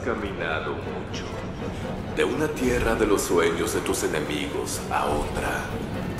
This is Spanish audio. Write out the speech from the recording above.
caminado mucho. De una tierra de los sueños de tus enemigos a otra.